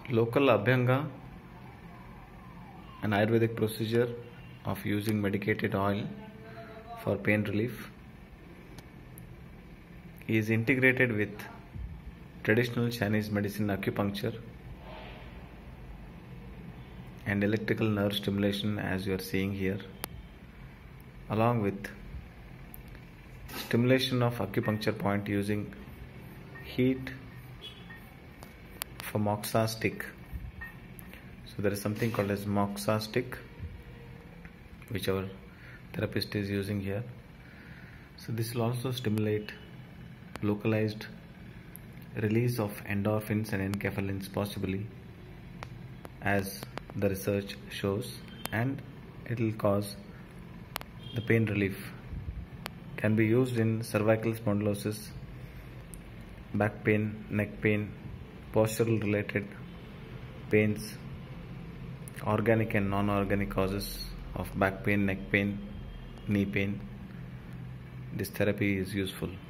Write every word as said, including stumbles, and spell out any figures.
Local Abhyanga, an Ayurvedic procedure of using medicated oil for pain relief, is integrated with traditional Chinese medicine acupuncture and electrical nerve stimulation, as you are seeing here, along with stimulation of acupuncture point using heat for moxa stick. So there is something called as moxa stick, which our therapist is using here. So this will also stimulate localized release of endorphins and enkephalins, possibly, as the research shows, and it will cause the pain relief. Can be used in cervical spondylosis, back pain, neck pain, postural related pains, organic and non-organic causes of back pain, neck pain, knee pain. This therapy is useful.